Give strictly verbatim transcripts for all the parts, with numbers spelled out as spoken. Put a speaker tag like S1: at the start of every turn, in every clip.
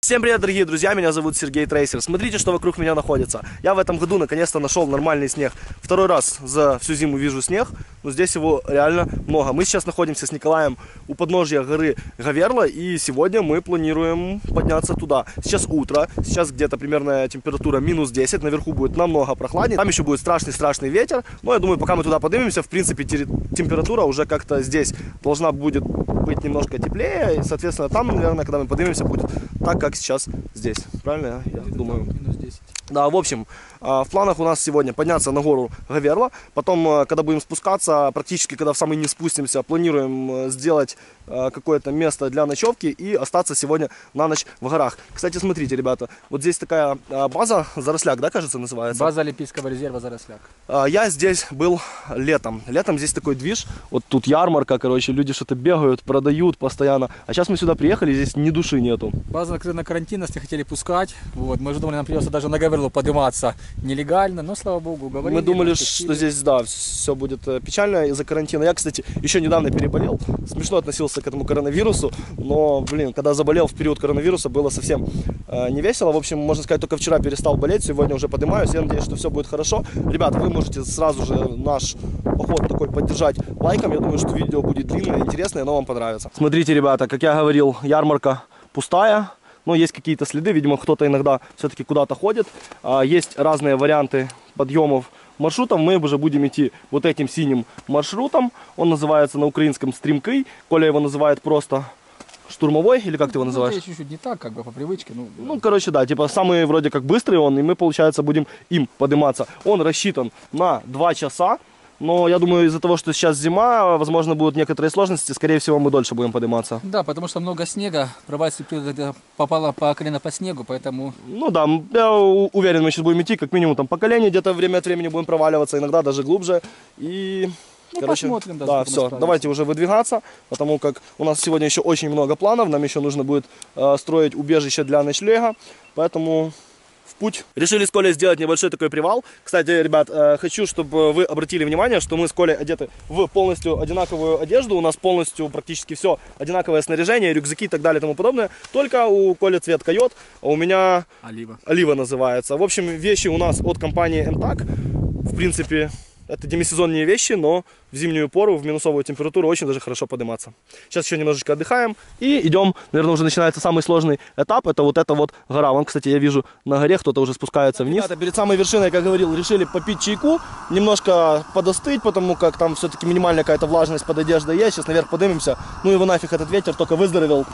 S1: Всем привет, дорогие друзья, меня зовут Сергей Трейсер. Смотрите, что вокруг меня находится. Я в этом году наконец-то нашел нормальный снег. Второй раз за всю зиму вижу снег, но здесь его реально много. Мы сейчас находимся с Николаем у подножья горы Гаверла, и сегодня мы планируем подняться туда. Сейчас утро, сейчас где-то примерная температура минус десять, наверху будет намного прохладнее. Там еще будет страшный-страшный ветер, но я думаю, пока мы туда поднимемся, в принципе, температура уже как-то здесь должна будет быть немножко теплее, и, соответственно, там, наверное, когда мы поднимемся, будет так, как сейчас здесь. Правильно? Я думаю.
S2: минус десять.
S1: Да, в общем, в планах у нас сегодня подняться на гору Гаверла. Потом, когда будем спускаться, практически когда в самый низ спустимся, планируем сделать какое-то место для ночевки и остаться сегодня на ночь в горах. Кстати, смотрите, ребята, вот здесь такая база, Заросляк, да, кажется, называется?
S2: База Олимпийского резерва Заросляк.
S1: Я здесь был летом. Летом здесь такой движ. Вот тут ярмарка, короче, люди что-то бегают, продают постоянно. А сейчас мы сюда приехали, здесь ни души нету.
S2: База накрыта на карантин, нас не хотели пускать. Вот, мы же думали, нам придется даже на Гаверлу подниматься нелегально, но, слава богу, говорили.
S1: Мы думали, что здесь, да, все будет печально из-за карантина. Я, кстати, еще недавно переболел. Смешно относился к этому коронавирусу, но, блин, когда заболел в период коронавируса, было совсем э, не весело. В общем, можно сказать, только вчера перестал болеть, сегодня уже поднимаюсь. Я надеюсь, что все будет хорошо. Ребята, вы можете сразу же наш поход такой поддержать лайком. Я думаю, что видео будет длинное, интересное, но вам понравится. Смотрите, ребята, как я говорил, ярмарка пустая. Но есть какие-то следы, видимо, кто-то иногда все-таки куда-то ходит. Есть разные варианты подъемов маршрутов. Мы уже будем идти вот этим синим маршрутом. Он называется на украинском стримкой. Коля его называет просто штурмовой, или как ты его называешь?
S2: Ну, чуть-чуть не так, как бы по привычке. Ну,
S1: ну, короче, да, типа самый вроде как быстрый он, и мы, получается, будем им подниматься. Он рассчитан на два часа. Но я думаю, из-за того, что сейчас зима, возможно, будут некоторые сложности, скорее всего, мы дольше будем подниматься.
S2: Да, потому что много снега, правая структура попала по колено по снегу, поэтому...
S1: Ну да, я уверен, мы сейчас будем идти как минимум там по колени, где-то время от времени будем проваливаться, иногда даже глубже. И...
S2: Ну,
S1: короче,
S2: посмотрим, да,
S1: да, все, давайте уже выдвигаться, потому как у нас сегодня еще очень много планов, нам еще нужно будет э, строить убежище для ночлега, поэтому... путь. Решили с Колей сделать небольшой такой привал. Кстати, ребят, э, хочу, чтобы вы обратили внимание, что мы с Колей одеты в полностью одинаковую одежду. У нас полностью практически все одинаковое снаряжение, рюкзаки и так далее и тому подобное. Только у Коли цвет койот, а у меня
S2: Олива.
S1: Олива называется. В общем, вещи у нас от компании эм так. В принципе, это демисезонные вещи, но в зимнюю пору, в минусовую температуру очень даже хорошо подниматься. Сейчас еще немножечко отдыхаем и идем, наверное, уже начинается самый сложный этап. Это вот эта вот гора. Вон, кстати, я вижу на горе кто-то уже спускается вниз. Ребята, перед самой вершиной, как говорил, решили попить чайку, немножко подостыть, потому как там все-таки минимальная какая-то влажность под одеждой есть. Сейчас наверх поднимемся. Ну его нафиг этот ветер, только выздоровел.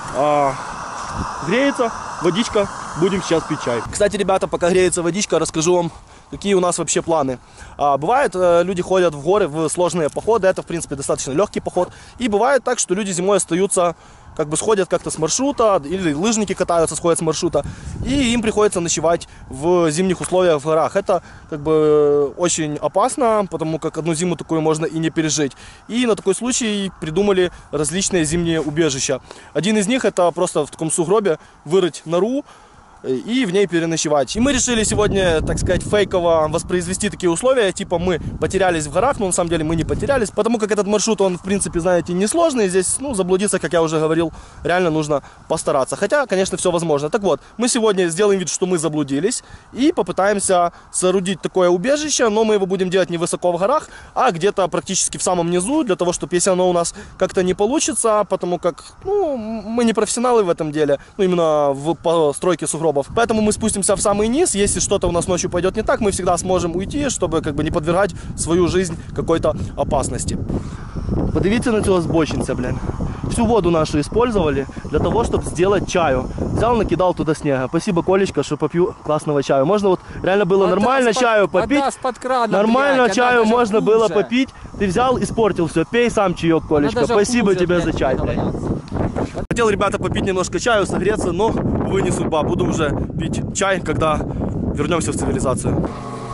S1: А, греется водичка, будем сейчас пить чай. Кстати, ребята, пока греется водичка, расскажу вам, какие у нас вообще планы. А, бывает, люди ходят в горы в сложные походы, это, в принципе, достаточно легкий поход. И бывает так, что люди зимой остаются, как бы сходят как-то с маршрута, или лыжники катаются, сходят с маршрута, и им приходится ночевать в зимних условиях в горах. Это, как бы, очень опасно, потому как одну зиму такую можно и не пережить. И на такой случай придумали различные зимние убежища. Один из них — это просто в таком сугробе вырыть нору и в ней переночевать. И мы решили сегодня, так сказать, фейково воспроизвести такие условия, типа мы потерялись в горах, но на самом деле мы не потерялись, потому как этот маршрут, он, в принципе, знаете, несложный, здесь, ну, заблудиться, как я уже говорил, реально нужно постараться, хотя, конечно, все возможно. Так вот, мы сегодня сделаем вид, что мы заблудились, и попытаемся соорудить такое убежище, но мы его будем делать не высоко в горах, а где-то практически в самом низу, для того, чтобы, если оно у нас как-то не получится, потому как, ну, мы не профессионалы в этом деле, ну, именно в постройке сугробов. Поэтому мы спустимся в самый низ. Если что-то у нас ночью пойдет не так, мы всегда сможем уйти, чтобы как бы не подвергать свою жизнь какой-то опасности. Подивіться на цього збочинця, блин. Всю воду нашу использовали для того, чтобы сделать чаю. Взял, накидал туда снега. Спасибо, Колечка, что попью классного чаю. Можно вот реально было вода нормально чаю попить.
S2: Крана,
S1: нормально
S2: блядь,
S1: чаю можно
S2: хуже.
S1: было попить. Ты взял, испортил все. Пей сам чаек, Колечка. Спасибо хуже, тебе блядь, за чай. Хотел, ребята, попить немножко чаю, согреться, но, увы, не судьба. Буду уже пить чай, когда вернемся в цивилизацию.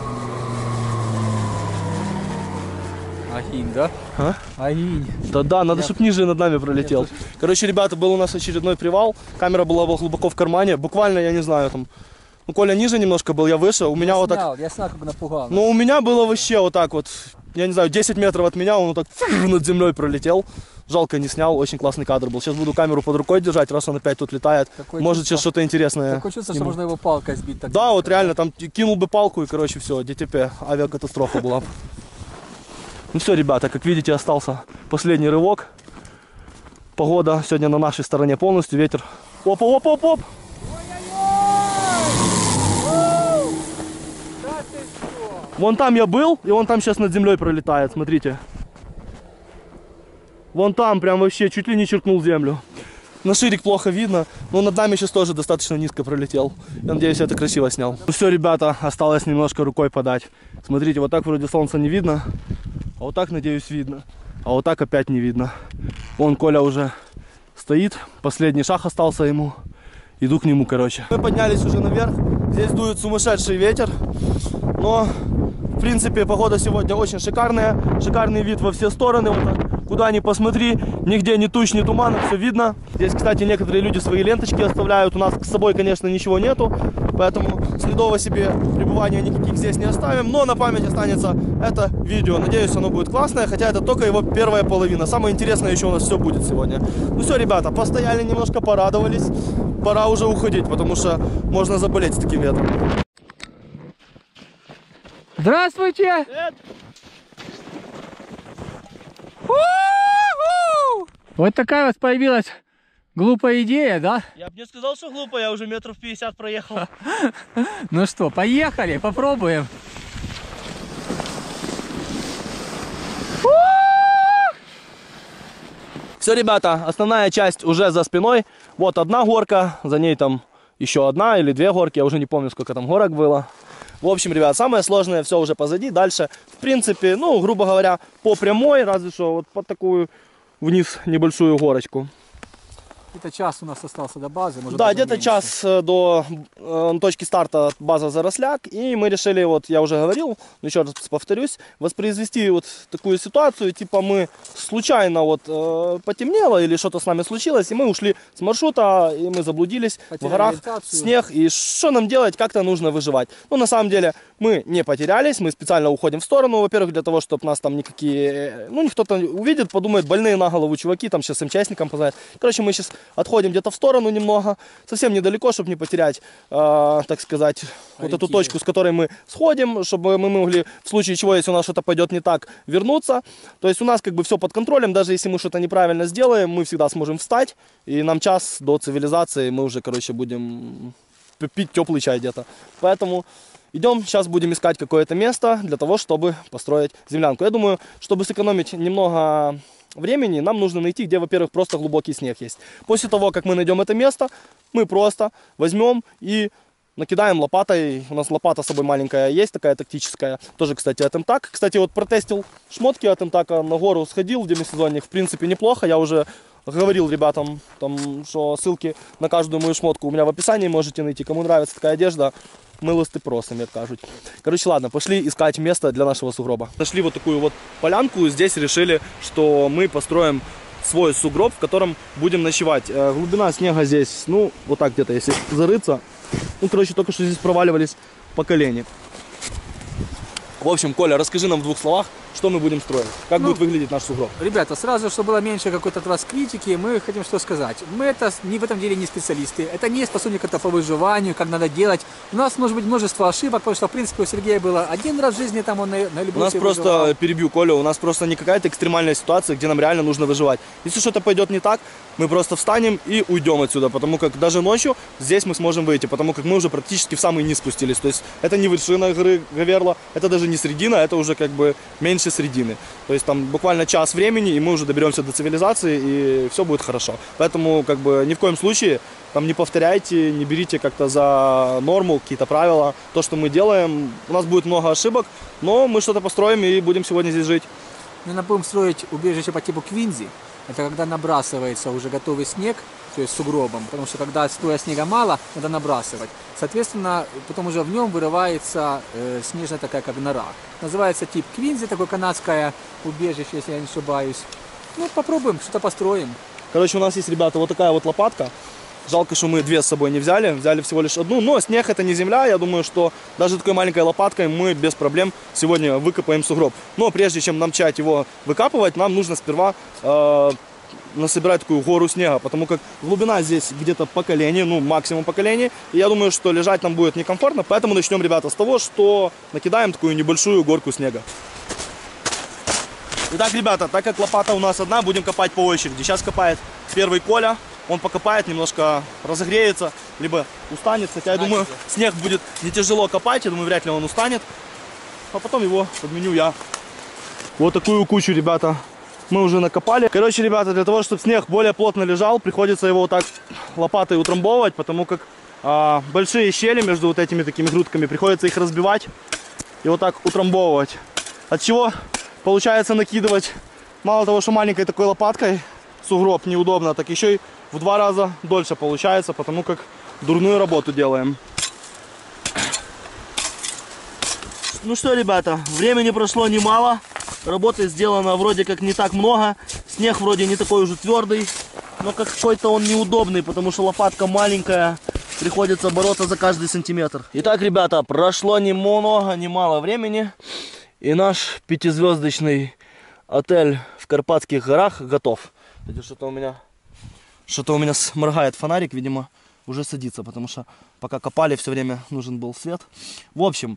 S2: Агинь, да?
S1: А?
S2: Агинь.
S1: Да, да, надо, чтобы ниже над нами пролетел. Короче, ребята, был у нас очередной привал. Камера была глубоко в кармане. Буквально, я не знаю, там... Ну, Коля ниже немножко был, я выше. У меня
S2: я
S1: вот
S2: снял,
S1: так...
S2: Я снял, как напугал.
S1: Ну, у меня было вообще вот так вот... Я не знаю, десять метров от меня, он вот так над землей пролетел. Жалко, не снял, очень классный кадр был. Сейчас буду камеру под рукой держать, раз он опять тут летает.
S2: Такое
S1: Может,
S2: чувство,
S1: сейчас что-то интересное.
S2: Такое чувство,
S1: сниму.
S2: что можно его палкой сбить. Так
S1: Да, вот реально, там кинул бы палку и, короче, все, ДТП, авиакатастрофа была. Ну все, ребята, как видите, остался последний рывок. Погода сегодня на нашей стороне полностью, ветер. Опа, опа, оп, оп. Вон там я был, и он там сейчас над землей пролетает, смотрите. Вон там прям вообще чуть ли не черкнул землю. На ширик плохо видно, но над нами сейчас тоже достаточно низко пролетел. Я надеюсь, я это красиво снял. Ну все, ребята, осталось немножко рукой подать. Смотрите, вот так вроде солнца не видно, а вот так, надеюсь, видно. А вот так опять не видно. Вон Коля уже стоит, последний шаг остался ему. Иду к нему, короче. Мы поднялись уже наверх, здесь дует сумасшедший ветер, но в принципе погода сегодня очень шикарная. Шикарный вид во все стороны, вот так. Куда ни посмотри, нигде ни туч, ни тумана, все видно. Здесь, кстати, некоторые люди свои ленточки оставляют. У нас с собой, конечно, ничего нету, поэтому следов о себе пребывания никаких здесь не оставим. Но на память останется это видео. Надеюсь, оно будет классное, хотя это только его первая половина. Самое интересное еще у нас все будет сегодня. Ну все, ребята, постояли немножко, порадовались. Пора уже уходить, потому что можно заболеть с таким ветром.
S2: Здравствуйте!
S1: Привет.
S2: Вот такая вот появилась глупая идея, да?
S1: Я бы не сказал, что глупо, я уже метров пятьдесят проехал.
S2: Ну что, поехали, попробуем.
S1: Все, ребята, основная часть уже за спиной. Вот одна горка, за ней там еще одна или две горки, я уже не помню, сколько там горок было. В общем, ребят, самое сложное все уже позади. Дальше, в принципе, ну, грубо говоря, по прямой, разве что вот под такую вниз небольшую горочку.
S2: Где-то час у нас остался до базы. Может,
S1: Да,
S2: даже
S1: где-то
S2: меньше.
S1: час э, до э, точки старта база Заросляк. И мы решили, вот я уже говорил, еще раз повторюсь, воспроизвести вот такую ситуацию. Типа мы случайно вот э, потемнело или что-то с нами случилось, и мы ушли с маршрута, и мы заблудились
S2: Потеряли
S1: в горах,
S2: ориентацию.
S1: снег. И что нам делать, как-то нужно выживать. Ну, на самом деле, мы не потерялись, мы специально уходим в сторону. Во-первых, для того, чтобы нас там никакие... Ну, кто-то увидит, подумает, больные на голову чуваки, там сейчас МЧСникам позвонят. Короче, мы сейчас отходим где-то в сторону немного, совсем недалеко, чтобы не потерять, э, так сказать, вот эту точку, с которой мы сходим, чтобы мы могли, в случае чего, если у нас что-то пойдет не так, вернуться. То есть у нас как бы все под контролем, даже если мы что-то неправильно сделаем, мы всегда сможем встать, и нам час до цивилизации мы уже, короче, будем пить теплый чай где-то. Поэтому идем, сейчас будем искать какое-то место для того, чтобы построить землянку. Я думаю, чтобы сэкономить немного времени, нам нужно найти, где, во-первых, просто глубокий снег есть. После того, как мы найдем это место, мы просто возьмем и накидаем лопатой. У нас лопата с собой маленькая есть, такая тактическая. Тоже, кстати, от МТАК. Кстати, вот протестил шмотки от МТАКа, на гору сходил в демисезонник. В принципе, неплохо. Я уже говорил ребятам, там, что ссылки на каждую мою шмотку у меня в описании можете найти. Кому нравится такая одежда, милости просим, як кажуть. Короче, ладно, пошли искать место для нашего сугроба. Нашли вот такую вот полянку, здесь решили, что мы построим свой сугроб, в котором будем ночевать. Глубина снега здесь, ну, вот так где-то, если зарыться. Ну, короче, только что здесь проваливались по колени. В общем, Коля, расскажи нам в двух словах, что мы будем строить. Как
S2: Ну,
S1: будет выглядеть наш сугроб.
S2: Ребята, сразу, чтобы было меньше какой-то от вас критики, мы хотим что сказать. Мы это не в этом деле не специалисты. Это не способники по выживанию, как надо делать. У нас может быть множество ошибок, потому что, в принципе, у Сергея было один раз в жизни, там он на, на любую
S1: У нас просто,
S2: выживал.
S1: перебью Колю, у нас просто не какая-то экстремальная ситуация, где нам реально нужно выживать. Если что-то пойдет не так, мы просто встанем и уйдем отсюда, потому как даже ночью здесь мы сможем выйти, потому как мы уже практически в самый низ спустились. То есть это не вершина горы Гаверла, это даже не средина, это уже как бы меньше средины. То есть там буквально час времени, и мы уже доберемся до цивилизации, и все будет хорошо. Поэтому как бы ни в коем случае там не повторяйте, не берите как-то за норму какие-то правила. То, что мы делаем, у нас будет много ошибок, но мы что-то построим и будем сегодня здесь жить.
S2: Мы будем строить убежище по типу Квинзи. Это когда набрасывается уже готовый снег, то есть с сугробом, потому что когда стоя снега мало, надо набрасывать. Соответственно, потом уже в нем вырывается э, снежная такая, как нора. Называется тип Квинзи, такое канадское убежище, если я не ошибаюсь. Ну, попробуем, что-то построим.
S1: Короче, у нас есть, ребята, вот такая вот лопатка. Жалко, что мы две с собой не взяли, взяли всего лишь одну. Но снег это не земля, я думаю, что даже такой маленькой лопаткой мы без проблем сегодня выкопаем сугроб. Но прежде чем начать его выкапывать, нам нужно сперва э, насобирать такую гору снега, потому как глубина здесь где-то по колени, ну максимум по колени. И я думаю, что лежать там будет некомфортно, поэтому начнем, ребята, с того, что накидаем такую небольшую горку снега. Итак, ребята, так как лопата у нас одна, будем копать по очереди. Сейчас копает первый Коля, он покопает, немножко разогреется, либо устанет, хотя я думаю, снег будет не тяжело копать, я думаю, вряд ли он устанет. А потом его подменю я. Вот такую кучу, ребята, мы уже накопали. Короче, ребята, для того, чтобы снег более плотно лежал, приходится его вот так лопатой утрамбовывать, потому как а, большие щели между вот этими такими грудками, приходится их разбивать и вот так утрамбовывать. От чего получается накидывать, мало того, что маленькой такой лопаткой сугроб неудобно, так еще и в два раза дольше получается, потому как дурную работу делаем. Ну что, ребята, времени прошло немало, работы сделано вроде как не так много, снег вроде не такой уже твердый, но какой-то он неудобный, потому что лопатка маленькая, приходится бороться за каждый сантиметр. Итак, ребята, прошло ни много, ни мало времени, и наш пятизвездочный отель в Карпатских горах готов. Что-то у меня, что-то у меня моргает фонарик, видимо, уже садится, потому что пока копали, все время нужен был свет. В общем,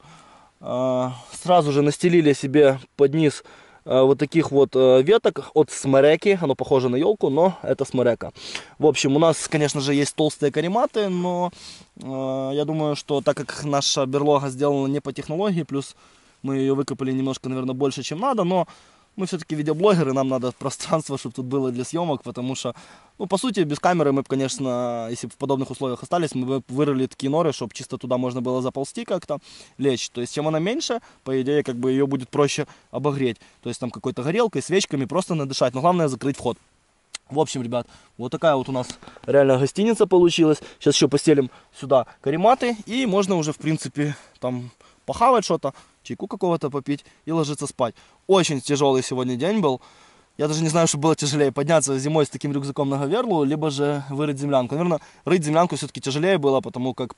S1: сразу же настелили себе под низ вот таких вот веток от смереки. Оно похоже на елку, но это смерека. В общем, у нас, конечно же, есть толстые карематы, но я думаю, что так как наша берлога сделана не по технологии, плюс мы ее выкопали немножко, наверное, больше, чем надо, но мы все-таки видеоблогеры, нам надо пространство, чтобы тут было для съемок, потому что, ну, по сути, без камеры мы бы, конечно, если бы в подобных условиях остались, мы бы вырыли такие норы, чтобы чисто туда можно было заползти как-то, лечь. То есть, чем она меньше, по идее, как бы ее будет проще обогреть. То есть, там какой-то горелкой, свечками, просто надышать, но главное закрыть вход. В общем, ребят, вот такая вот у нас реально гостиница получилась. Сейчас еще постелим сюда карематы, и можно уже, в принципе, там похавать что-то, чайку какого-то попить и ложиться спать. Очень тяжелый сегодня день был. Я даже не знаю, что было тяжелее, подняться зимой с таким рюкзаком на говерлу, либо же вырыть землянку. Наверное, рыть землянку все-таки тяжелее было, потому как,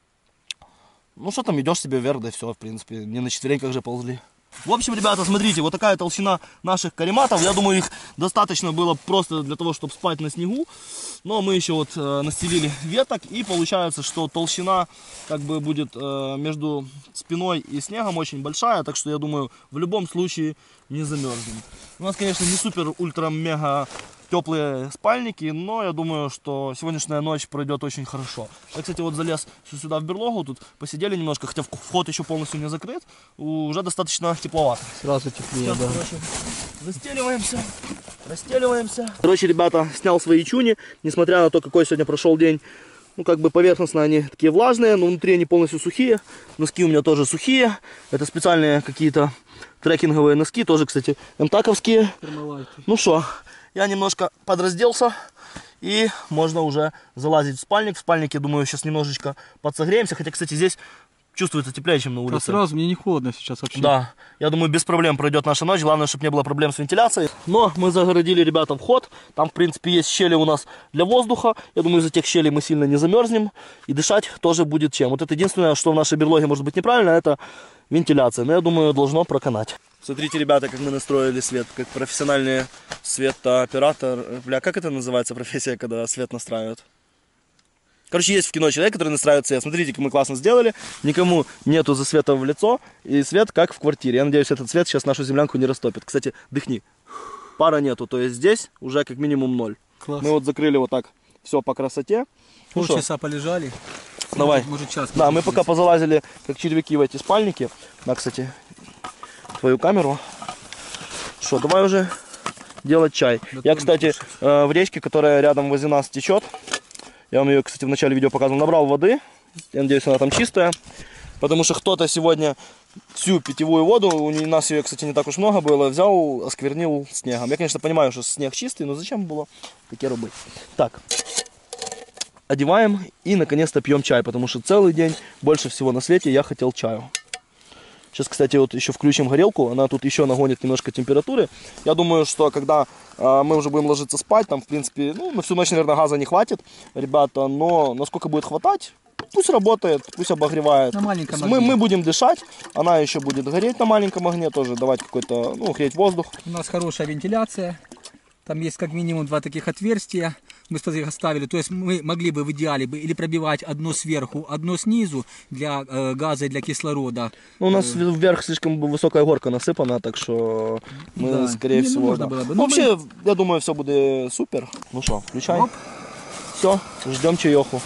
S1: ну что там, идешь себе вверх, да и все, в принципе, не на четвереньках же ползли. В общем, ребята, смотрите, вот такая толщина наших карематов. Я думаю, их достаточно было просто для того, чтобы спать на снегу. Но мы еще вот э, настелили веток, и получается, что толщина как бы будет э, между спиной и снегом очень большая. Так что я думаю, в любом случае не замерзнем. У нас, конечно, не супер-ультра-мега теплые спальники, но я думаю, что сегодняшняя ночь пройдет очень хорошо. Я, кстати, вот залез сюда в берлогу, тут посидели немножко, хотя вход еще полностью не закрыт, уже достаточно тепловато.
S2: Сразу теплее, да.
S1: Короче, застеливаемся, расстеливаемся. Короче, ребята, снял свои чуни, несмотря на то, какой сегодня прошел день. Ну, как бы поверхностно они такие влажные, но внутри они полностью сухие. Носки у меня тоже сухие. Это специальные какие-то трекинговые носки, тоже, кстати, эмтаковские. Ну что, я немножко подразделся, и можно уже залазить в спальник. В спальнике, думаю, сейчас немножечко подсогреемся. Хотя, кстати, здесь чувствуется теплее, чем на улице.
S2: А сразу мне не холодно сейчас вообще.
S1: Да, я думаю, без проблем пройдет наша ночь. Главное, чтобы не было проблем с вентиляцией. Но мы загородили, ребята, вход. Там, в принципе, есть щели у нас для воздуха. Я думаю, из-за тех щелей мы сильно не замерзнем. И дышать тоже будет чем. Вот это единственное, что в нашей берлоге может быть неправильно, это вентиляция. Но я думаю, должно проканать. Смотрите, ребята, как мы настроили свет, как профессиональный светооператор. Бля, как это называется профессия, когда свет настраивают? Короче, есть в кино человек, который настраивает свет. Смотрите, как мы классно сделали. Никому нету засвета в лицо. И свет как в квартире. Я надеюсь, этот свет сейчас нашу землянку не растопит. Кстати, дыхни. Пара нету. То есть здесь уже как минимум ноль.
S2: Класс.
S1: Мы вот закрыли вот так все по красоте. Ну
S2: полчаса полежали.
S1: Давай.
S2: Может, может, час.
S1: Да, мы пока позалазили как червяки в эти спальники. На, кстати, твою камеру. Что, давай уже делать чай. Да. Я, кстати, э, в речке, которая рядом возле нас течет. Я вам ее, кстати, в начале видео показывал. Набрал воды. Я надеюсь, она там чистая. Потому что кто-то сегодня всю питьевую воду, у нас ее, кстати, не так уж много было, взял, осквернил снегом. Я, конечно, понимаю, что снег чистый, но зачем было таке робити? Так. Одеваем и, наконец-то, пьем чай. Потому что целый день, больше всего на свете, я хотел чаю. Сейчас, кстати, вот еще включим горелку. Она тут еще нагонит немножко температуры. Я думаю, что когда э, мы уже будем ложиться спать, там, в принципе, ну, на всю ночь, наверное, газа не хватит, ребята. Но насколько будет хватать, пусть работает, пусть обогревает.
S2: На маленьком
S1: мы, мы будем дышать, она еще будет гореть на маленьком огне тоже, давать какой-то, ну, греть воздух.
S2: У нас хорошая вентиляция. Там есть как минимум два таких отверстия. Мы их оставили. То есть мы могли бы в идеале бы или пробивать одно сверху, одно снизу для э, газа и для кислорода.
S1: Ну, у нас вверх слишком высокая горка насыпана, так что мы,
S2: Да.
S1: скорее
S2: Не, ну,
S1: всего...
S2: можно
S1: да.
S2: было бы.
S1: Ну,
S2: Ну,
S1: вообще, я думаю, все будет супер. Ну что, включай.
S2: Оп.
S1: Все, ждем чаеху.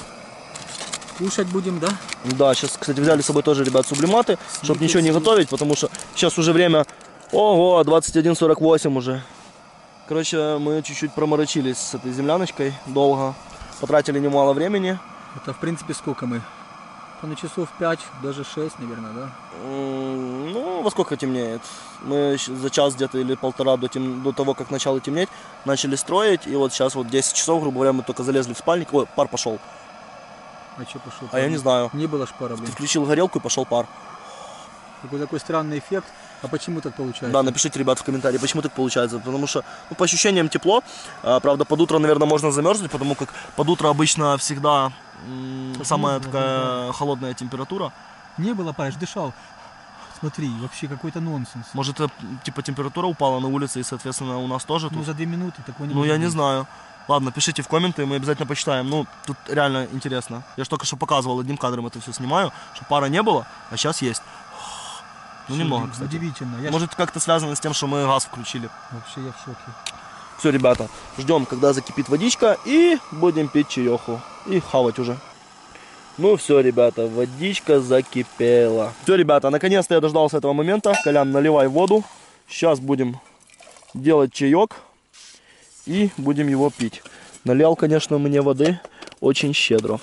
S2: Кушать будем, да?
S1: Да, сейчас, кстати, взяли с собой тоже, ребят, сублиматы, чтобы ничего не готовить, потому что сейчас уже время, ого, двадцать один сорок восемь уже. Короче, мы чуть-чуть проморочились с этой земляночкой долго, потратили немало времени.
S2: Это, в принципе, сколько мы? На часов пять, даже шесть, наверное, да?
S1: М, Ну, во сколько темнеет? Мы щ- за час где-то или полтора до, тем... до того, как начало темнеть, начали строить, и вот сейчас вот десять часов, грубо говоря, мы только залезли в спальник, ой, пар пошел.
S2: А что пошел?
S1: А я не знаю.
S2: Не было ж пара, блин.
S1: Ты включил горелку и пошел пар.
S2: Какой такой странный эффект. А почему так получается?
S1: Да, напишите, ребят, в комментарии, почему так получается. Потому что, ну, по ощущениям тепло. А, правда, под утро, наверное, можно замерзнуть, потому как под утро обычно всегда м, самая
S2: можно,
S1: такая холодная температура.
S2: Не было пары, я ж дышал. Смотри, вообще какой-то нонсенс.
S1: Может, это, типа, температура упала на улице, и, соответственно, у нас тоже
S2: Ну,
S1: тут?
S2: за две минуты такого не
S1: Ну,
S2: может
S1: я не
S2: быть.
S1: знаю. Ладно, пишите в комменты, мы обязательно почитаем. Ну, тут реально интересно. Я же только что показывал, одним кадром это все снимаю, что пара не было, а сейчас есть. Ну,
S2: Всё,
S1: немного,
S2: уди-
S1: кстати.
S2: Удивительно. Я ж-
S1: Может, как-то связано с тем, что мы газ включили.
S2: Вообще я в шоке.
S1: Все, ребята, ждем, когда закипит водичка, и будем пить чаеху. И хавать уже. Ну все, ребята, водичка закипела. Все, ребята, наконец-то я дождался этого момента. Колян, наливай воду. Сейчас будем делать чаек. И будем его пить. Налял, конечно, мне воды очень щедро.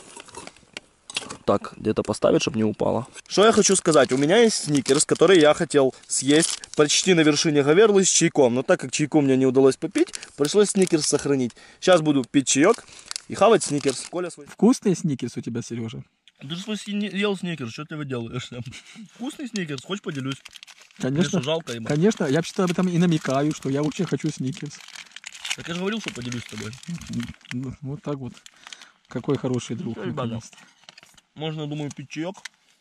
S1: Так, где-то поставить, чтобы не упало. Что я хочу сказать. У меня есть сникерс, который я хотел съесть почти на вершине Говерлы с чайком. Но так как чайку мне не удалось попить, пришлось сникерс сохранить. Сейчас буду пить чаек и хавать сникерс. Коля свой...
S2: Вкусный сникерс у тебя, Сережа?
S1: Ты же свой ел сникерс, что ты его делаешь? Вкусный сникерс, хочешь поделюсь?
S2: Конечно,
S1: жалко ему.
S2: конечно. Я вообще-то об этом и намекаю, что я очень хочу сникерс.
S1: Так я же говорил, что поделюсь с тобой.
S2: Ну, вот так вот. Какой хороший друг.
S1: Ну, ребята.
S2: наконец-то.
S1: Можно, думаю, пить чаек.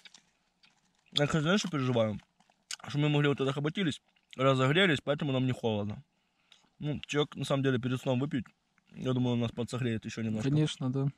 S1: Я, конечно, знаешь, что переживаю? Что мы могли вот тогда хоботились, разогрелись, поэтому нам не холодно. Ну, чаек, на самом деле, перед сном выпить, я думаю, он нас подсогреет еще немножко.
S2: Конечно, да.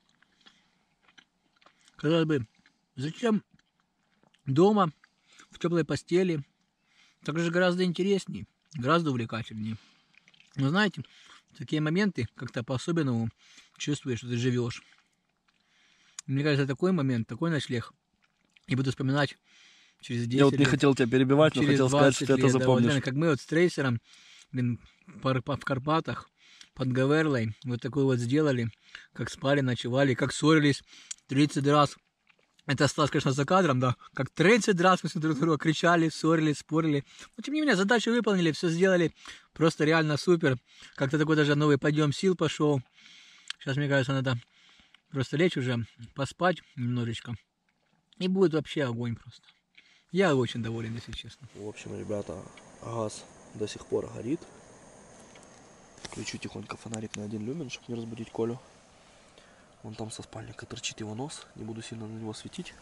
S2: Казалось бы, зачем дома, в теплой постели? Так же гораздо интереснее, гораздо увлекательнее. Но знаете, в такие моменты как-то по-особенному чувствуешь, что ты живешь. Мне кажется, такой момент, такой ночлег, и буду вспоминать через десять
S1: Я вот не
S2: лет,
S1: хотел тебя перебивать, но
S2: через
S1: хотел сказать, что ты это
S2: лет, да, вот
S1: запомнишь.
S2: реально, как мы вот с трейсером, блин, пар- па- в Карпатах, под Говерлой, вот такой вот сделали, как спали, ночевали, как ссорились тридцать раз. Это осталось, конечно, за кадром, да, как тридцать раз мы друг друга кричали, ссорились, спорили. Но, тем не менее, задачу выполнили, все сделали, просто реально супер. Как-то такой даже новый подъем сил пошел. Сейчас, мне кажется, надо просто лечь уже, поспать немножечко. И будет вообще огонь просто. Я очень доволен, если честно.
S1: В общем, ребята, газ до сих пор горит. Включу тихонько фонарик на один люмен, чтобы не разбудить Колю. Вон там со спальника торчит его нос. Не буду сильно на него светить.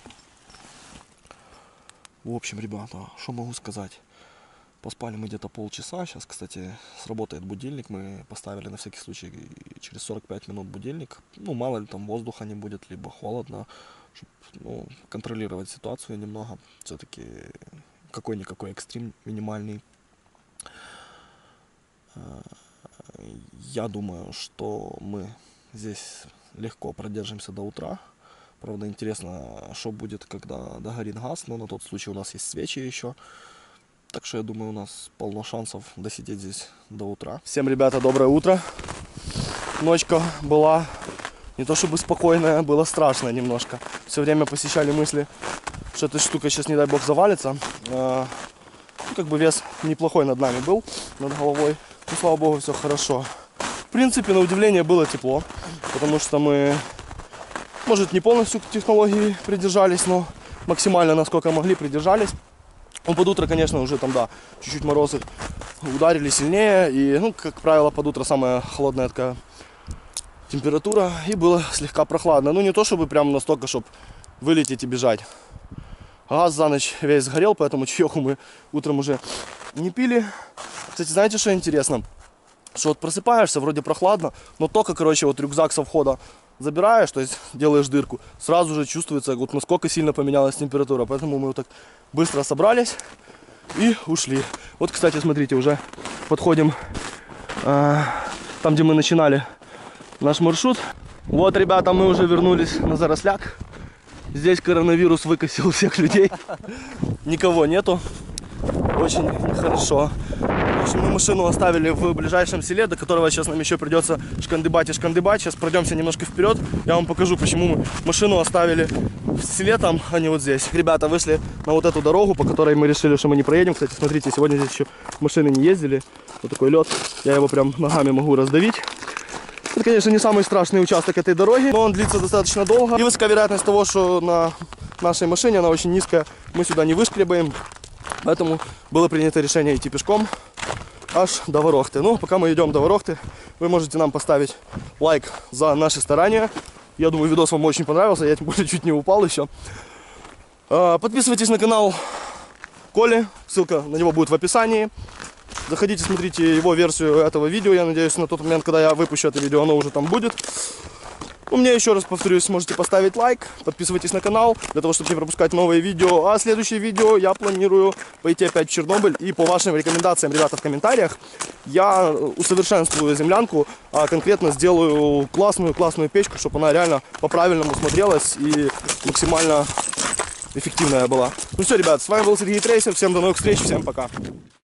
S1: В общем, ребята, что могу сказать? Поспали мы где-то полчаса. Сейчас, кстати, сработает будильник. Мы поставили на всякий случай через сорок пять минут будильник. Ну, мало ли там воздуха не будет, либо холодно. Чтобы, ну, контролировать ситуацию немного. Все-таки какой-никакой экстрим минимальный. Я думаю, что мы здесь легко продержимся до утра. Правда, интересно, что будет, когда догорит газ. Но на тот случай у нас есть свечи еще. Так что я думаю, у нас полно шансов досидеть здесь до утра. Всем, ребята, доброе утро. Ночка была не то чтобы спокойная, было страшно немножко. Все время посещали мысли, что эта штука сейчас, не дай бог, завалится. Ну, как бы вес неплохой над нами был, над головой. Ну, слава богу, все хорошо. В принципе, на удивление было тепло, потому что мы, может, не полностью к технологии придержались, но максимально, насколько могли, придержались. Ну, под утро, конечно, уже там, да, чуть-чуть морозы ударили сильнее, и, ну, как правило, под утро самая холодная такая температура, и было слегка прохладно. Ну, не то, чтобы прям настолько, чтобы вылететь и бежать. Газ за ночь весь сгорел, поэтому чаеху мы утром уже не пили. Кстати, знаете, что интересно? что вот просыпаешься, вроде прохладно, но только, короче, вот рюкзак со входа забираешь, то есть делаешь дырку, сразу же чувствуется, вот насколько сильно поменялась температура. Поэтому мы вот так быстро собрались и ушли. Вот, кстати, смотрите, уже подходим э, там, где мы начинали наш маршрут. Вот, ребята, мы уже вернулись на Заросляк. Здесь коронавирус выкосил всех людей. Никого нету. Очень хорошо. В общем, мы машину оставили в ближайшем селе, до которого сейчас нам еще придется шкандыбать и шкандыбать. Сейчас пройдемся немножко вперед. Я вам покажу, почему мы машину оставили в селе там, а не вот здесь. Ребята вышли на вот эту дорогу, по которой мы решили, что мы не проедем. Кстати, смотрите, сегодня здесь еще машины не ездили. Вот такой лед. Я его прям ногами могу раздавить. Это, конечно, не самый страшный участок этой дороги, но он длится достаточно долго. И высокая вероятность того, что на нашей машине, она очень низкая, мы сюда не выскребаем. Поэтому было принято решение идти пешком аж до Ворохты. Ну, пока мы идем до Ворохты, вы можете нам поставить лайк за наши старания. Я думаю, видос вам очень понравился, я тем более чуть не упал еще. Подписывайтесь на канал Коли, ссылка на него будет в описании. Заходите, смотрите его версию этого видео. Я надеюсь, на тот момент, когда я выпущу это видео, оно уже там будет. Ну, мне еще раз повторюсь, можете поставить лайк, подписывайтесь на канал, для того, чтобы не пропускать новые видео. А следующее видео я планирую пойти опять в Чернобыль. И по вашим рекомендациям, ребята, в комментариях, я усовершенствую землянку, а конкретно сделаю классную-классную печку, чтобы она реально по-правильному смотрелась и максимально эффективная была. Ну все, ребят, с вами был Сергей Трейсер. Всем до новых встреч, всем пока.